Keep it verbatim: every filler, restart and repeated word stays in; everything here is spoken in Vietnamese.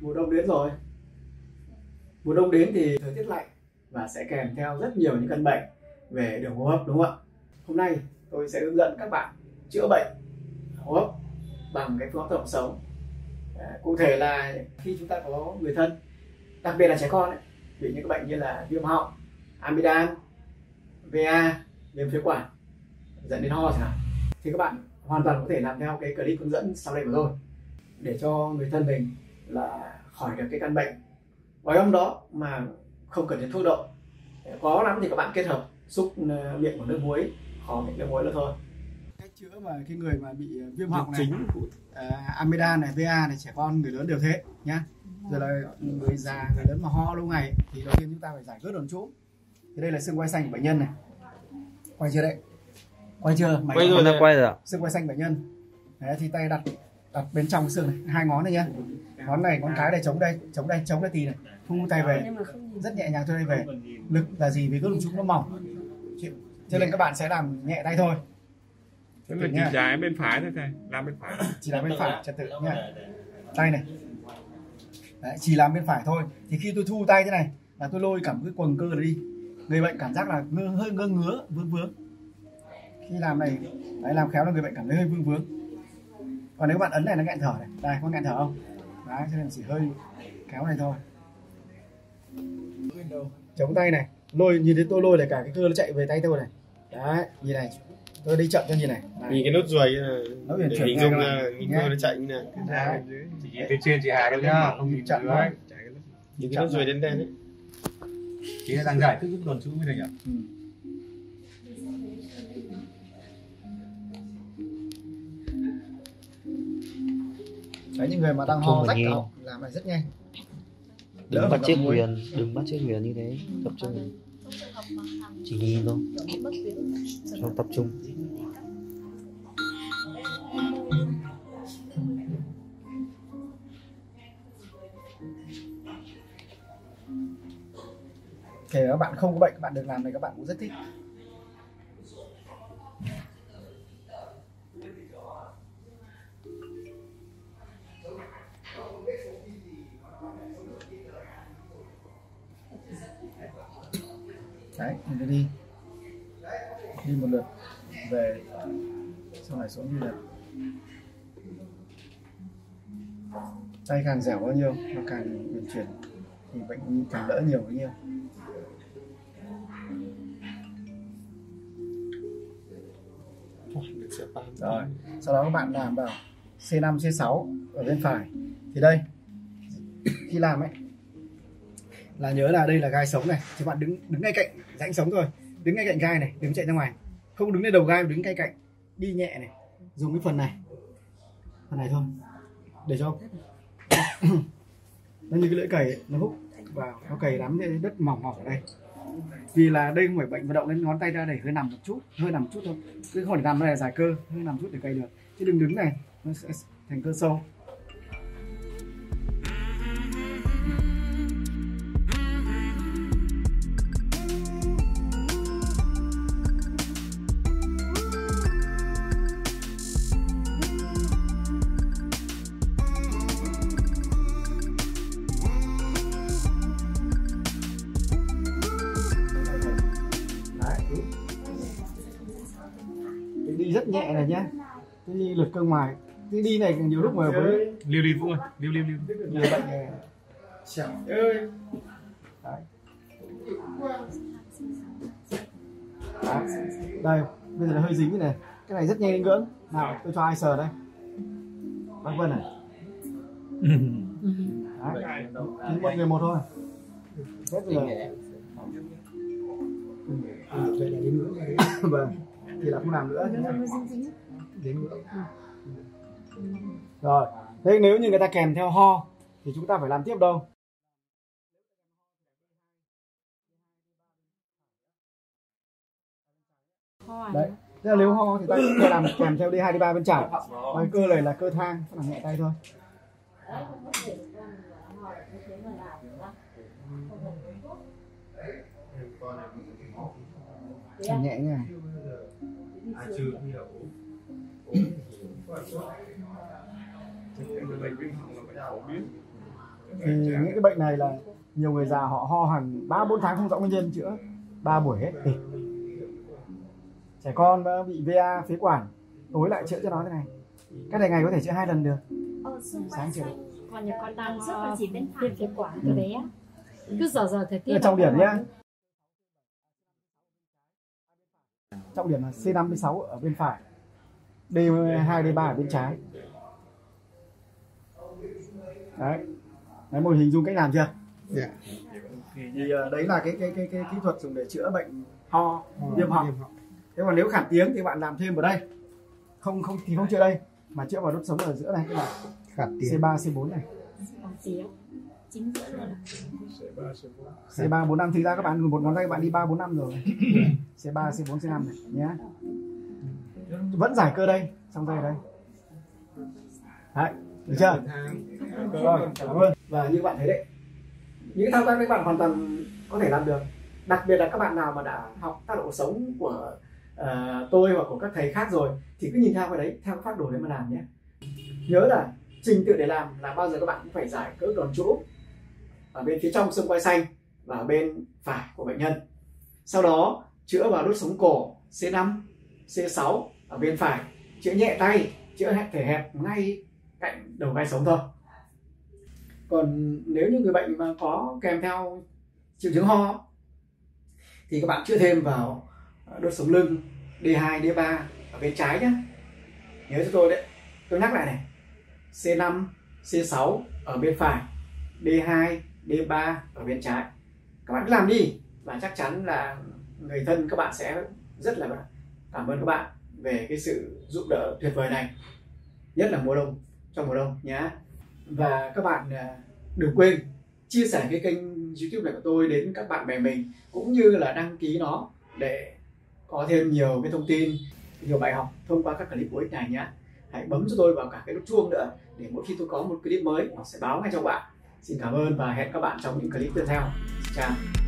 Mùa đông đến rồi. Mùa đông đến thì thời tiết lạnh và sẽ kèm theo rất nhiều những căn bệnh về đường hô hấp, đúng không ạ? Hôm nay tôi sẽ hướng dẫn các bạn chữa bệnh hô hấp bằng cái phương pháp tập sống. À, cụ thể là khi chúng ta có người thân, đặc biệt là trẻ con ấy, bị những cái bệnh như là viêm họng, amidan, vê a, viêm phế quản dẫn đến ho chẳng hạn, thì các bạn hoàn toàn có thể làm theo cái clip hướng dẫn sau đây của tôi để cho người thân mình là khỏi được cái căn bệnh gói hôm đó mà không cần đến thuốc độ. Có lắm thì các bạn kết hợp xúc miệng của nước muối, khó miệng nước muối nữa thôi. Cách chữa mà khi người mà bị viêm họng này, chính của uh, amidan này, vê a này, trẻ con, người lớn đều thế nhá. Rồi là người già, người lớn mà ho lâu ngày thì đầu tiên chúng ta phải giải quyết đồn trú. Thì đây là xương quai xanh của bệnh nhân này. Quay chưa đấy? Quay chưa? Mày quay rồi, đã quay rồi ạ. Xương quai xanh bệnh nhân. Đấy, thì tay đặt đặt bên trong xương này, hai ngón này nhá. Ngón này, ngón cái này chống đây, chống đây, chống đây tì này. Thu tay về, rất nhẹ nhàng cho đây về. Lực là gì? Vì cái đồn trú nó mỏng, cho nên các bạn sẽ làm nhẹ tay thôi. Thế là chỉ trái bên phải thôi thầy, làm bên phải. Chỉ làm bên phải, trật tự nha. Tay này. Đấy, chỉ làm bên phải thôi. Thì khi tôi thu tay thế này là tôi lôi cả cái quầng cơ này đi. Người bệnh cảm giác là ngơ, hơi ngơ ngứa, vướng vướng. Khi làm này, đấy, làm khéo là người bệnh cảm thấy hơi vương vướng. Còn nếu bạn ấn này nó nghẹn thở này, đây có nghẹn thở không? Đấy, cho nên chỉ hơi kéo này thôi. Chống tay này, lôi, nhìn thấy tôi lôi là cả cái cơ nó chạy về tay tôi này. Đấy, nhìn này, tôi đi chậm cho nhìn này. Này. Nhìn cái nốt ruồi nó để hình dung là hình cơ nó chạy như này. Chỉ nhìn từ trên chị Hà đâu nhá, không nhìn chậm nữa. Nhìn cái nốt ruồi đen đen đấy. Chị đang giải thích giúp đồn trú với thầy nhỉ? Ừ. Đấy, những người mà đang ho rách cậu làm này rất nhanh. Đừng bắt chết Huyền, đừng bắt chết Huyền như thế, tập trung. Chỉ nhìn thôi, cho tập trung. Kể các bạn không có bệnh, các bạn được làm này các bạn cũng rất thích. Đấy, mình đi đi một lượt về, sau này xuống đi lượt. Tay càng dẻo bao nhiêu nó càng uyển chuyển thì bệnh càng đỡ nhiều bao nhiêu. Rồi, sau đó các bạn làm vào xê năm, xê sáu ở bên phải. Thì đây, khi làm ấy là nhớ là đây là gai sống này, thì bạn đứng đứng ngay cạnh rãnh sống thôi, đứng ngay cạnh gai này, đừng chạy ra ngoài, không đứng lên đầu gai, đứng ngay cạnh, đi nhẹ này, dùng cái phần này, phần này thôi, để cho nó như cái lưỡi cày ấy, nó hút vào, nó cày đắm cái đất mỏng mỏng ở đây. Vì là đây không phải bệnh vận động nên ngón tay ra để hơi nằm một chút, hơi nằm một chút thôi, cứ không phải nằm đây là dài cơ, hơi nằm chút để cày được, chứ đừng đứng này nó sẽ thành cơ sâu. Đi rất nhẹ này nhá, đi lượt cơ ngoài, cái đi này nhiều lúc mà với liêu liêu Vũ ơi, liêu liêu liêu nhiều bệnh này chảo ơi. Đấy. Đấy. Đây bây giờ là hơi dính này, cái này rất nhanh đến ngưỡng. Nào tôi cho ai sờ đây, bác Vân này. Đấy. Chính một người một thôi, hết rồi. Đây là đến ngưỡng. Vâng, thì là không làm nữa đến ngưỡng. Rồi, thế nếu như người ta kèm theo ho thì chúng ta phải làm tiếp đâu? Đấy, thế là nếu ho thì ta cũng làm kèm theo đê hai đê ba bên trái. Và cơ này là cơ thang, làm nhẹ tay thôi. Làm nhẹ nha. Bệnh viêm họng là bệnh phổ biến. Thì những cái bệnh này là nhiều người già họ ho hẳn ba bốn tháng không rõ nguyên nhân, chữa ba buổi hết tịt. Trẻ con bị vê a phế quản, tối lại chữa cho nó thế này. Cái này ngày có thể chữa hai lần được. Sáng chiều. Còn nhà con đang rất là chỉ bên phải phế quản từ bé. Cứ giờ giờ thời tiết. Trọng điểm nhá. Trọng điểm là xê năm mươi sáu ở bên phải, đê hai, đê ba ở bên trái. Đấy. Đấy, một hình dung cách làm chưa? Dạ. Thì đấy là cái cái cái cái kỹ thuật dùng để chữa bệnh ho, viêm họng. Thế còn nếu khản tiếng thì bạn làm thêm ở đây. Không không thì không chữa đây, mà chữa vào đốt sống ở giữa này, tức là Khản tiếng. xê ba, xê bốn này. Chính giữa luôn. xê ba, bốn năm, thì ra các bạn một ngón tay các bạn đi ba, bốn năm rồi. xê ba, xê bốn, xê năm này nhé. Vẫn giải cơ đây, xong đây đây. Đấy, được chưa? Rồi, cảm ơn. Và như bạn thấy đấy, những thao tác các bạn hoàn toàn có thể làm được. Đặc biệt là các bạn nào mà đã học tác độ sống của uh, tôi hoặc của các thầy khác rồi thì cứ nhìn theo cái đấy, theo cái phác đồ đấy mà làm nhé. Nhớ là trình tự để làm là bao giờ các bạn cũng phải giải cỡ tròn chỗ ở bên phía trong xương quai xanh và ở bên phải của bệnh nhân. Sau đó chữa vào đốt sống cổ xê năm, xê sáu ở bên phải, chữa nhẹ tay, chữa thể hẹp ngay cạnh đầu gai sống thôi. Còn nếu như người bệnh mà có kèm theo triệu chứng ho thì các bạn chữa thêm vào đốt sống lưng đê hai, đê ba ở bên trái nhé. Nhớ cho tôi đấy, tôi nhắc lại này, xê năm, xê sáu ở bên phải, đê hai, đê ba ở bên trái. Các bạn cứ làm đi và chắc chắn là người thân các bạn sẽ rất là cảm ơn các bạn về cái sự giúp đỡ tuyệt vời này, nhất là mùa đông, trong mùa đông nhé. Và các bạn đừng quên chia sẻ cái kênh YouTube này của tôi đến các bạn bè mình, cũng như là đăng ký nó để có thêm nhiều cái thông tin, nhiều bài học thông qua các clip bổ ích này nhé. Hãy bấm cho tôi vào cả cái nút chuông nữa để mỗi khi tôi có một clip mới nó sẽ báo ngay cho bạn. Xin cảm ơn và hẹn các bạn trong những clip tiếp theo. Chào.